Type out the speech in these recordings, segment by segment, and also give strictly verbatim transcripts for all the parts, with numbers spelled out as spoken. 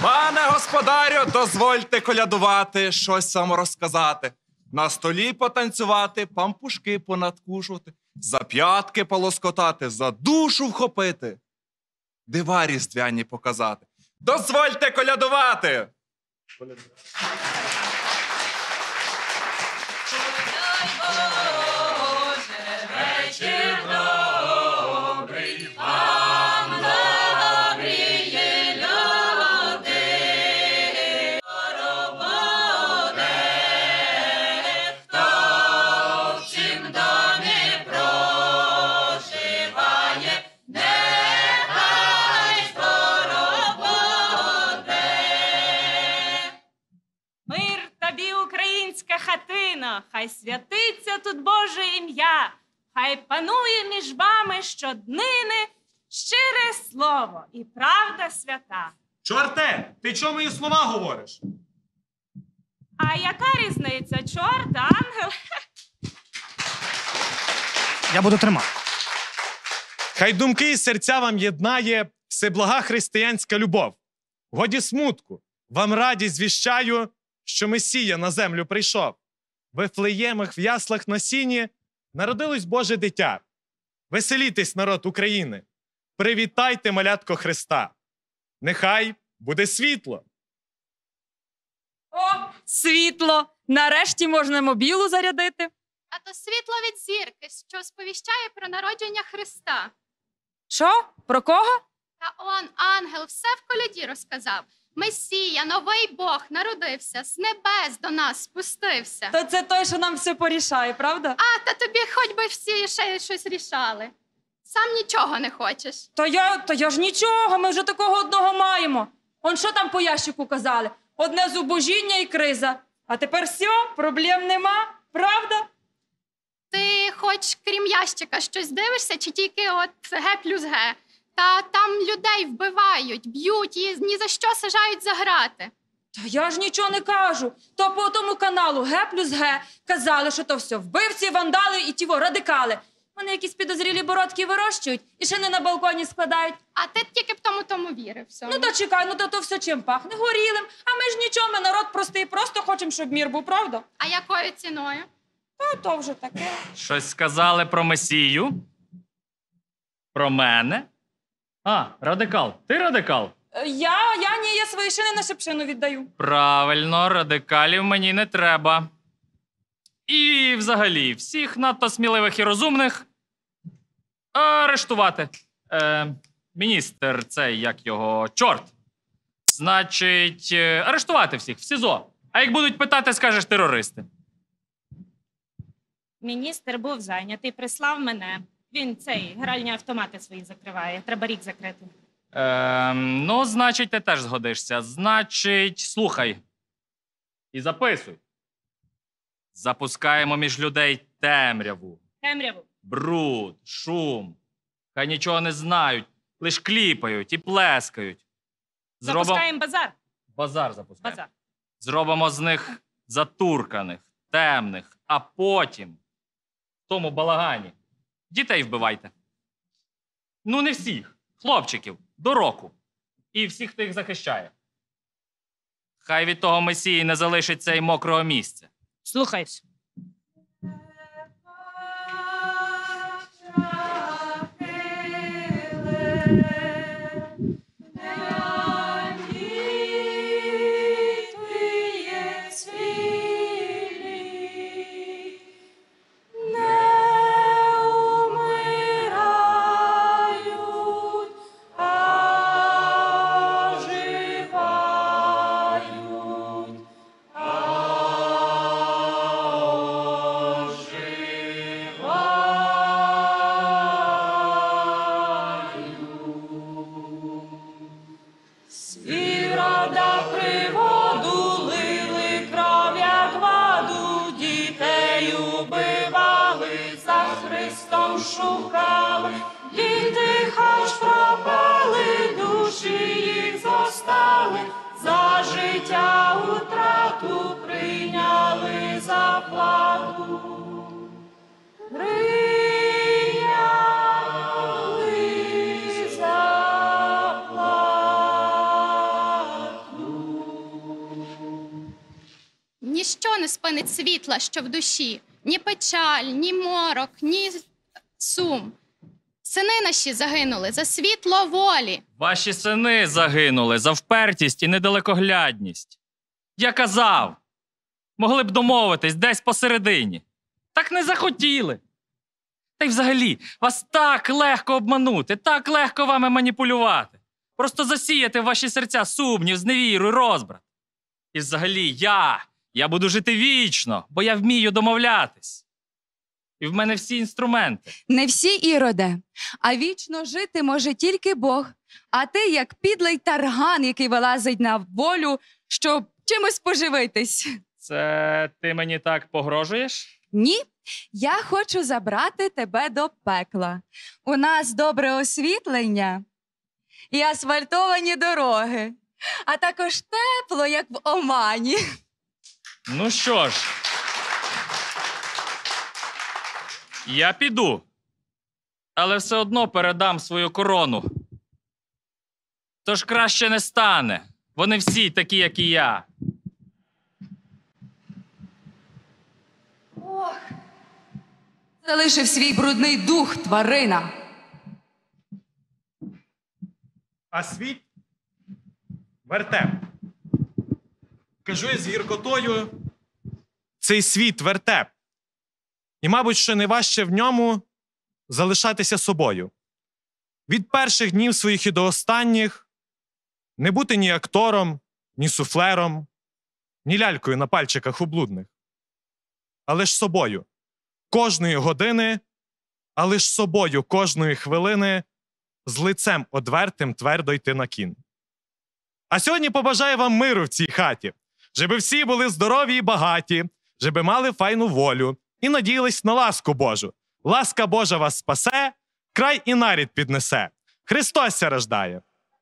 Пане господарю, дозвольте колядувати, щось вам розказати. На столі потанцювати, пампушки понадкушувати, за п'ятки полоскотати, за душу вхопити, дива різдвяні показати. Дозвольте колядувати! Хатина, хай святиться тут Боже ім'я, хай панує між вами щоднини щире слово і правда свята. Чорте, ти чому мої слова говориш? А яка різниця, чорт, ангел? Я буду тримати. Хай думки і серця вам єднає всеблага християнська любов. Годі смутку, вам радість звіщаю, що Месія на землю прийшов. В Вифлеємах, в яслах на сіні народилось Боже дитя. Веселітесь, народ України, привітайте малятко Христа. Нехай буде світло. О, світло! Нарешті можна мобілу зарядити. А то світло від зірки, що сповіщає про народження Христа. Що? Про кого? Та он, ангел, все в коляді розказав. Месія, новий Бог, народився, з небес до нас спустився. То це той, що нам все порішає, правда? А, та тобі хоч би всі ще щось рішали. Сам нічого не хочеш. То я, то я ж нічого, ми вже такого одного маємо. Он що там по ящику казали? Одне зубожіння і криза. А тепер все, проблем нема, правда? Ти хоч крім ящика щось дивишся, чи тільки от Г плюс Г? Та там людей вбивають, б'ють і ні за що сажають за грати. Та я ж нічого не кажу. То по тому каналу Г плюс Г казали, що то все вбивці, вандали і тіво радикали. Вони якісь підозрілі бородки вирощують і ще не на балконі складають. А ти тільки б тому тому вірив. Всьому. Ну то чекай, ну то то все чим пахне? Горілим. А ми ж нічого, ми народ простий, просто хочемо, щоб мір був, правда? А якою ціною? Та то вже таке. Щось сказали про Месію? Про мене? А, радикал. Ти радикал? Е, Я, я ні, я свої шини на шипшину віддаю. Правильно, радикалів мені не треба. І взагалі, всіх надто сміливих і розумних арештувати. Е, міністр, цей, як його, чорт. Значить, е, арештувати всіх в СІЗО. А як будуть питати, скажеш терористи. Міністр був зайнятий, прислав мене. Він цей, гральні автомати свої закриває. Треба рік закрити. Е, ну, значить, ти теж згодишся. Значить, слухай. І записуй. Запускаємо між людей темряву, Темряву. бруд, шум. Хай нічого не знають, лиш кліпають і плескають. Зробимо... Запускаємо базар. Базар запускаємо. Базар. Зробимо з них затурканих, темних, а потім в тому балагані дітей вбивайте. Ну, не всіх. Хлопчиків. До року. І всіх, хто їх захищає. Хай від того Месії не залишиться й мокрого місця. Слухаюсь. Шукали, діти хоч пропали, душі їх зостали, за життя утрату прийняли заплату. Прийняли заплату. ніщо не спинить світла, що в душі. Ні печаль, ні морок, ні сум. Сини наші загинули за світло волі. Ваші сини загинули за впертість і недалекоглядність. Я казав, могли б домовитись десь посередині. Так не захотіли. Та й взагалі, вас так легко обманути, так легко вами маніпулювати. Просто засіяти в ваші серця сумнів, зневіру і розбрат. І взагалі я, я буду жити вічно, бо я вмію домовлятись. І в мене всі інструменти. Не всі, Іроде, а вічно жити може тільки Бог. А ти, як підлий тарган, який вилазить на волю, щоб чимось поживитись. Це ти мені так погрожуєш? Ні, я хочу забрати тебе до пекла. У нас добре освітлення і асфальтовані дороги, а також тепло, як в Омані. Ну що ж, я піду, але все одно передам свою корону. Тож краще не стане. Вони всі такі, як і я. Залишив свій брудний дух, тварина. А світ вертеп. Кажу я з гіркотою, цей світ вертеп. І, мабуть, що найважче в ньому залишатися собою. Від перших днів своїх і до останніх не бути ні актором, ні суфлером, ні лялькою на пальчиках у блудних. Але ж собою. Кожної години, але ж собою кожної хвилини з лицем одвертим твердо йти на кін. А сьогодні побажаю вам миру в цій хаті, щоб всі були здорові і багаті, щоб мали файну волю і надіялись на ласку Божу. Ласка Божа вас спасе, край і нарід піднесе. Христос ся рождає.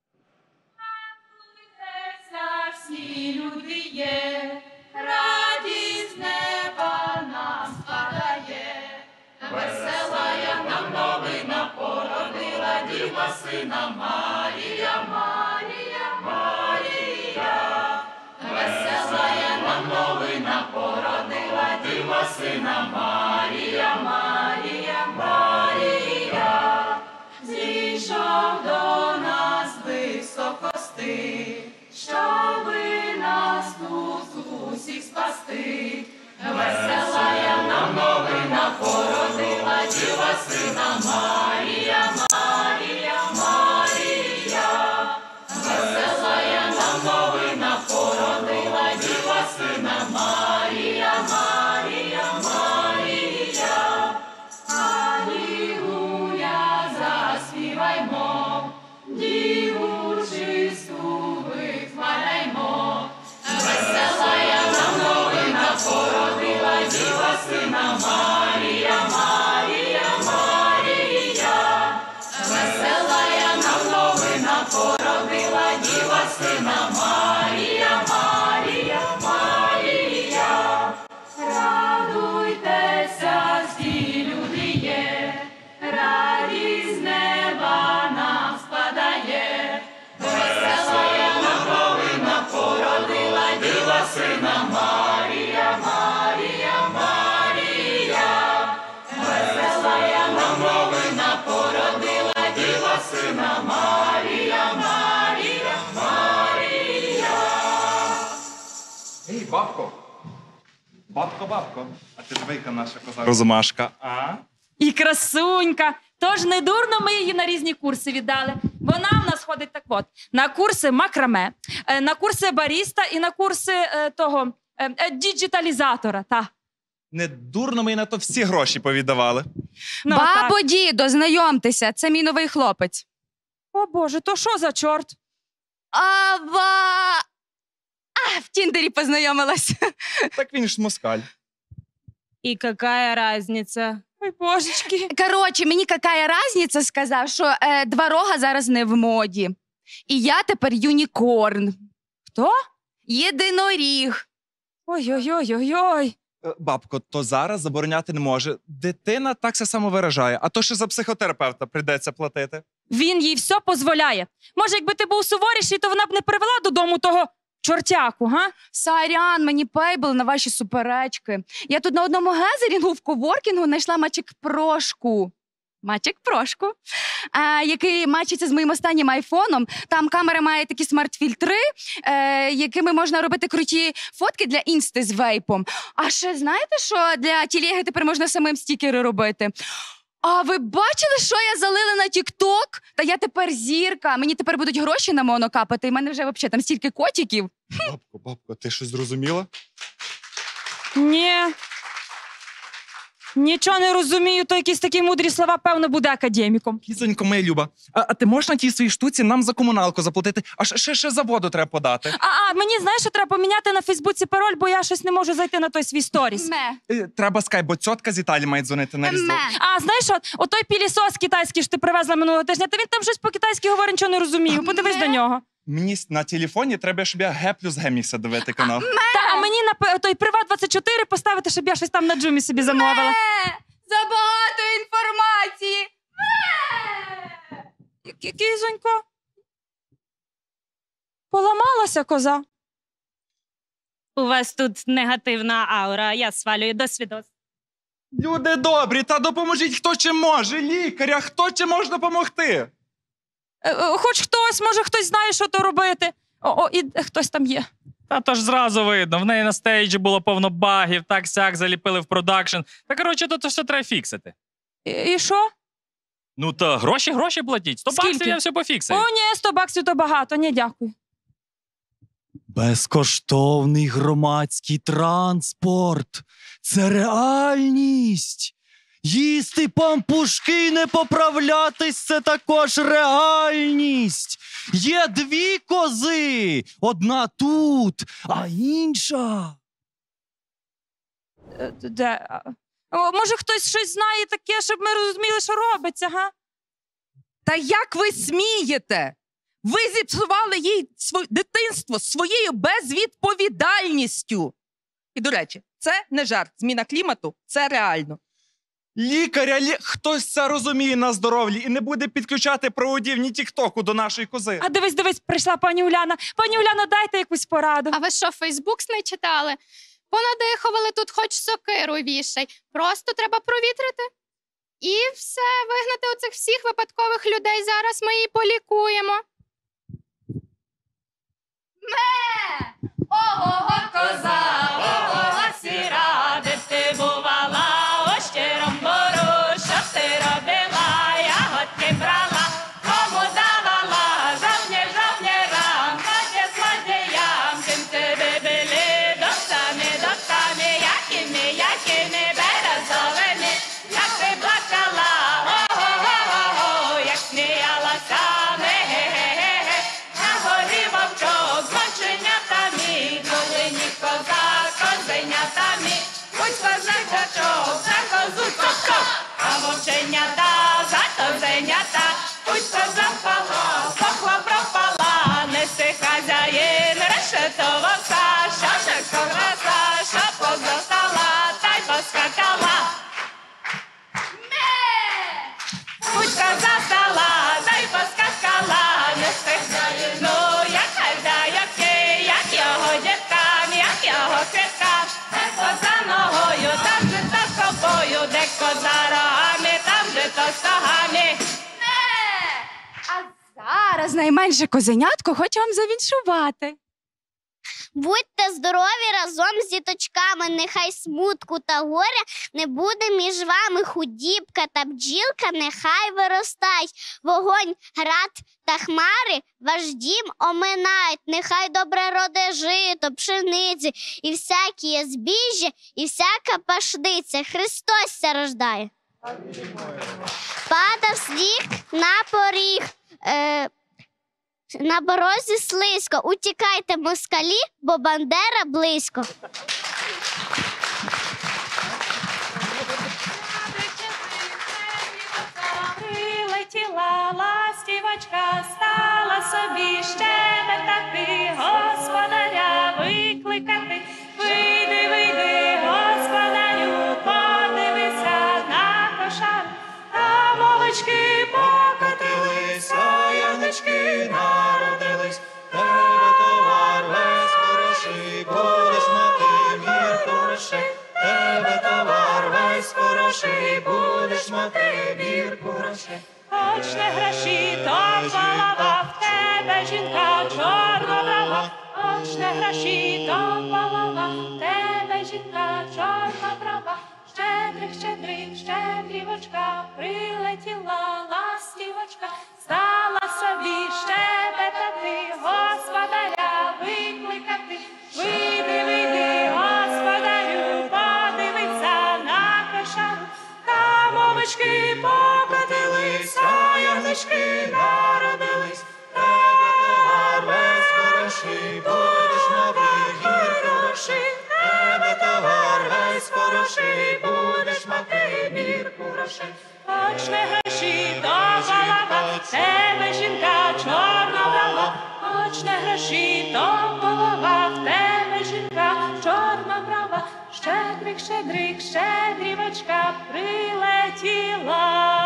Всі люди є, радість неба нам спадає, весела я нам новина породила діва сина Марія, Марія, Марія, весела я нам новина породила діва сина Марія, Марія, Марія, зійшов до нас високости, щоби нас тут усіх спасти. Весела я нам новина породила діва сина Марія, Марія, Марія. Весела я нам новина породила діва сина Марія, Марія, Марія. Алілуя, заспіваймо, діву чисту вихваляймо. Весела я нам новина породила діва сина Марія, Марія, Марія. Весела я нам новина породила діва сина Марія, Марія, Марія. Радуйтеся, всі люди є, радість з неба нам спадає. Весела я нам новина породила діва сина Марія, Марія, Марія. Весела я нам новина породила діва сина Марія, Марія, Марія. Ей, бабко! Бабко, бабко, а ти двійка наша коза Розумашка, а? І красунька. Тож не дурно ми її на різні курси віддали. Вона в нас ходить так от. На курси макраме, е, на курси баріста і на курси е, того е, е, діджиталізатора. Та. Не дурно ми й на то всі гроші повіддавали. Ну, Бабо, так. дідо, знайомтеся, це мій новий хлопець. О Боже, то що за чорт? Ава... А, в Тіндері познайомилась. Так він ж москаль. І яка разниця? Ой, божечки. Коротше, мені какая разниця сказав, що е, два рога зараз не в моді. І я тепер юнікорн. Хто? Єдиноріг. Ой-ой-ой-ой-ой. Е, Бабко, то зараз забороняти не може. Дитина так се само виражає, а то ще за психотерапевта прийдеться платити. Він їй все дозволяє. Може, якби ти був суворіший, то вона б не привела додому того чортяку, га? Сорян, мені пейбл на ваші суперечки. Я тут на одному гезерінгу в коворкінгу знайшла Мачик Прошку. Мачик Прошку, е, який мачиться з моїм останнім айфоном. Там камера має такі смарт-фільтри, е, якими можна робити круті фотки для інсти з вейпом. А ще знаєте, що для тілеги тепер можна самим стікери робити? А ви бачили, що я залила на тік-ток? Та я тепер зірка. Мені тепер будуть гроші на моно капати, і в мене вже взагалі там стільки котиків. Бабко, бабко, ти щось зрозуміла? Ні. Нічого не розумію, то якісь такі мудрі слова, певно, буде академіком. Кізонько, моя Люба, а, а ти можеш на тій своїй штуці нам за комуналку заплатити, а ще, ще, ще за воду треба подати? А, а мені, знаєш, що треба поміняти на Фейсбуці пароль, бо я щось не можу зайти на той свій сторіс. Ме. Е, Треба скайп, бо цьотка з Італії має дзвонити на Різдво. Ме. А, знаєш що, отой пілісос китайський, що ти привезла минулого тижня, та він там щось по-китайськи говорить, нічого не розумію. Подивись Ме. до нього. Мені на телефоні треба, щоб я Г плюс Г мігся дивити канал. Та, а мені на п- той Приват двадцять чотири поставити, щоб я щось там на джумі собі замовила. Е, Забагато інформації. Кі- Кізонько. Поламалася коза. У вас тут негативна аура, я свалюю до свідос. Люди добрі, та допоможіть, хто чим може. Лікаря, хто чим може допомогти? Е, е, Хоч хтось, може хтось знає, що то робити. О, о, і е, хтось там є. Та то ж зразу видно, в неї на стейджі було повно багів, так-сяк заліпили в продакшн. Та коротше, то, то все треба фіксити. І, і що? Ну та гроші, гроші платіть. Сто Скільки? баксів я все пофіксую. О, ні, сто баксів то багато, ні, дякую. Безкоштовний громадський транспорт – це реальність. Їсти пампушки і не поправлятись – це також реальність. Є дві кози, одна тут, а інша. Е, Де? А, о, може хтось щось знає таке, щоб ми розуміли, що робиться, га? Та як ви смієте? Ви зіпсували їй своє дитинство своєю безвідповідальністю. І, до речі, це не жарт. Зміна клімату – це реально. Лікаря, лі... хтось це розуміє на здоров'ї і не буде підключати проводів ні тіктоку до нашої кози. А дивись, дивись, прийшла пані Уляна. Пані Уляна, дайте якусь пораду. А ви що, Фейсбук не читали? Понадихували тут хоч сокиру вішай. Просто треба провітрити. І все, вигнати оцих всіх випадкових людей. Зараз ми її полікуємо. Ого, коза, ого, сіра, де ти бувала, о щиром бору, що ти робила, ягодки брала, кому давала, жовні, жовнірам, ході злодіям, ким тебе били, докцями, докцями, якими, якими, березовими, як ти плакала, ого-го-го, як сміялася, ге-ге-ге-ге, на горі вовчок, з гонченятами, долині коза, козенятами, будь козачок, за козу цок-цок, а вовченята, за козенята, будь коза впала, похла пропала, неси хазяїн, решетова вса, що ж ковраса, що позостала, та й поскакала. Будь коза стала, та й поскакала, неси хазяїну, як хазяйки, як його діткам, як його квіткам, де коза ногою, там же то копою, де коза рогами, там же то стогами. Зараз найменше козенятко хочу вам завіншувати. Будьте здорові разом з діточками, нехай смутку та горя не буде між вами. Худібка та бджілка нехай виростають. Вогонь, град та хмари ваш дім оминають. Нехай добре роде жито, пшениці і всякі збіжжя, і всяка пашниця. Христос ся рождає. Падав сніг на поріг, е, на порозі слизько. Утікайте, москалі, бо Бандера близько. Прилетіла ластівочка, стала собі щебетати, господаря викликати. Вийди, вийди, господарю, подивися на кошар. Там овечки покотилися, ягнички народились, тебе товар весь. грошей. Хоч не гроші, то голова, в тебе жінка чорноброва. Хоч не гроші, то голова, в тебе жінка чорноброва. Щедрик, щедрик, щедрівочка, прилетіла ластівочка, стала собі щебетати, господаря викликати. Вийди, вийди, господарю, подивися на кошару. Там овечки покотилися, ягнички народились. Тебе товар весь хороший, будеш мати гроші. Тебе товар весь хороший, будеш мати мірку грошей. Хоч не гроші, то голова, в тебе жінка чорноброва. Хоч не гроші, то голова, в тебе жінка чорноброва. Щедрик, щедрик, щедрівочка, прилетіла.